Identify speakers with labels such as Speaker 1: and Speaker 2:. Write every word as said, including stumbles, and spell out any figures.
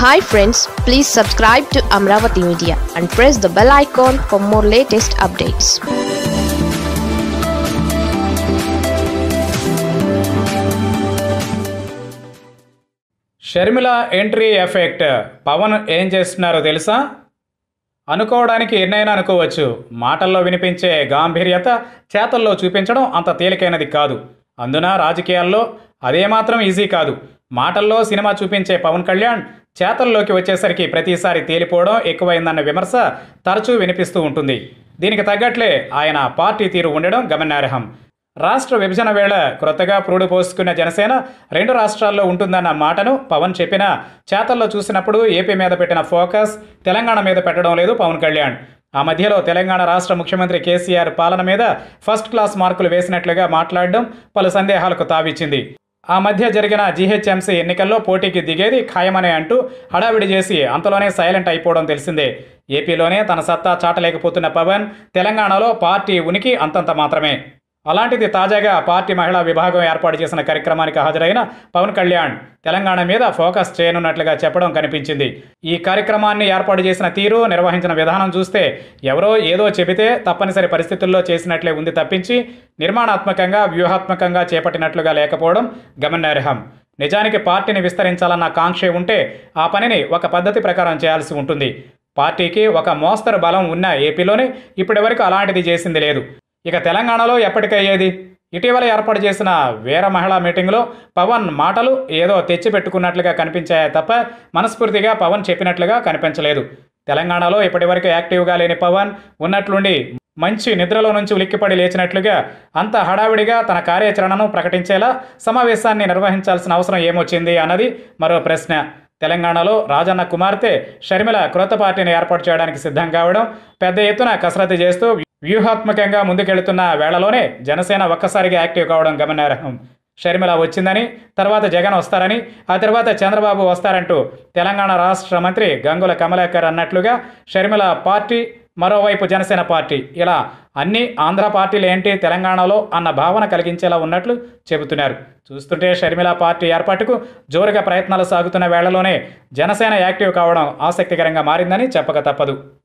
Speaker 1: Hi friends, please subscribe to Amaravathi Media and press the bell icon for more latest updates.
Speaker 2: Sharmila entry effect Pawan ఏం చేస్తున్నారో తెలుసా? అనుకోవడానికి ఎన్నైనా అనుకోవచ్చు. మాటల్లో వినిపించే గాంభీర్యత చేతల్లో చూపించడం అంత తేలికైనది కాదు. అందున రాజకీయాల్లో అదేమాత్రం ఈజీ కాదు. మాటల్లో సినిమా చూపించే పవన్ కళ్యాణ్ చేతల్లోకి వచ్చేసరికి ప్రతిసారి తేలిపోవడం ఎక్కువైందన్న విమర్శ తరచూ వినిపిస్తూ ఉంటుంది. దీనికి తగ్గట్లే ఆయన పార్టీ తీరు ఉండడం గమనార్హం. రాష్ట్ర విభజన వేళ క్రొత్తగా పురుడు పోసుకున్న జనసేన రెండు రాష్ట్రాల్లో ఉంటుందన్న మాటను పవన్ చెప్పినా చేతల్లో చూసినప్పుడు ఏపీ మీద పెట్టిన ఫోకస్ తెలంగాణ మీద పెట్టడం లేదు పవన్ కళ్యాణ్. ఆ మధ్యలో తెలంగాణ రాష్ట్ర ముఖ్యమంత్రి కేసీఆర్ పాలన మీద ఫస్ట్ క్లాస్ మార్కులు వేసినట్లుగా మాట్లాడడం పలు సందేహాలకు తావిచ్చింది. ఆ మధ్య జరిగిన జీహెచ్ఎంసీ ఎన్నికల్లో పోటీకి దిగేది ఖాయమనే అంటూ హడావిడి చేసి అంతలోనే సైలెంట్ అయిపోవడం తెలిసిందే. ఏపీలోనే తన సత్తా చాటలేకపోతున్న పవన్ తెలంగాణలో పార్టీ ఉనికి అంతంత మాత్రమే. అలాంటిది తాజాగా పార్టీ మహిళా విభాగం ఏర్పాటు చేసిన కార్యక్రమానికి హాజరైన పవన్ కళ్యాణ్ తెలంగాణ మీద ఫోకస్ చేయనున్నట్లుగా చెప్పడం కనిపించింది. ఈ కార్యక్రమాన్ని ఏర్పాటు చేసిన తీరు, నిర్వహించిన విధానం చూస్తే ఎవరో ఏదో చెబితే తప్పనిసరి పరిస్థితుల్లో చేసినట్లే ఉంది తప్పించి నిర్మాణాత్మకంగా వ్యూహాత్మకంగా చేపట్టినట్లుగా లేకపోవడం గమనార్హం. నిజానికి పార్టీని విస్తరించాలన్న కాంక్ష ఉంటే ఆ పనిని ఒక పద్ధతి ప్రకారం చేయాల్సి ఉంటుంది. పార్టీకి ఒక మోస్తరు బలం ఉన్న ఏపీలోనే ఇప్పటివరకు అలాంటిది చేసింది లేదు. ఇక తెలంగాణలో ఎప్పటికయ్యేది? ఇటీవల ఏర్పాటు చేసిన వీర మహిళా మీటింగ్లో పవన్ మాటలు ఏదో తెచ్చిపెట్టుకున్నట్లుగా కనిపించాయే తప్ప మనస్ఫూర్తిగా పవన్ చెప్పినట్లుగా కనిపించలేదు. తెలంగాణలో ఇప్పటివరకు యాక్టివ్గా లేని పవన్ ఉన్నట్లుండి మంచి నిద్రలో నుంచి ఉలిక్కిపడి లేచినట్లుగా అంత హడావిడిగా తన కార్యాచరణను ప్రకటించేలా సమావేశాన్ని నిర్వహించాల్సిన అవసరం ఏమొచ్చింది అన్నది మరో ప్రశ్న. తెలంగాణలో రాజన్న కుమార్తె షర్మిల క్రొత్త పార్టీని ఏర్పాటు చేయడానికి సిద్ధం కావడం, పెద్ద ఎత్తున కసరత్తు చేస్తూ వ్యూహాత్మకంగా ముందుకెళ్తున్న వేళలోనే జనసేన ఒక్కసారిగా యాక్టివ్ కావడం గమనార్హం. షర్మిల వచ్చిందని, తర్వాత జగన్ వస్తారని, ఆ తర్వాత చంద్రబాబు వస్తారంటూ తెలంగాణ రాష్ట్ర మంత్రి గంగుల కమలాకర్ అన్నట్లుగా షర్మిల పార్టీ, మరోవైపు జనసేన పార్టీ, ఇలా అన్ని ఆంధ్ర పార్టీలు ఏంటి తెలంగాణలో అన్న భావన కలిగించేలా ఉన్నట్లు చెబుతున్నారు. చూస్తుంటే షర్మిల పార్టీ ఏర్పాటుకు జోరుగా ప్రయత్నాలు సాగుతున్న వేళలోనే జనసేన యాక్టివ్ కావడం ఆసక్తికరంగా మారిందని చెప్పక తప్పదు.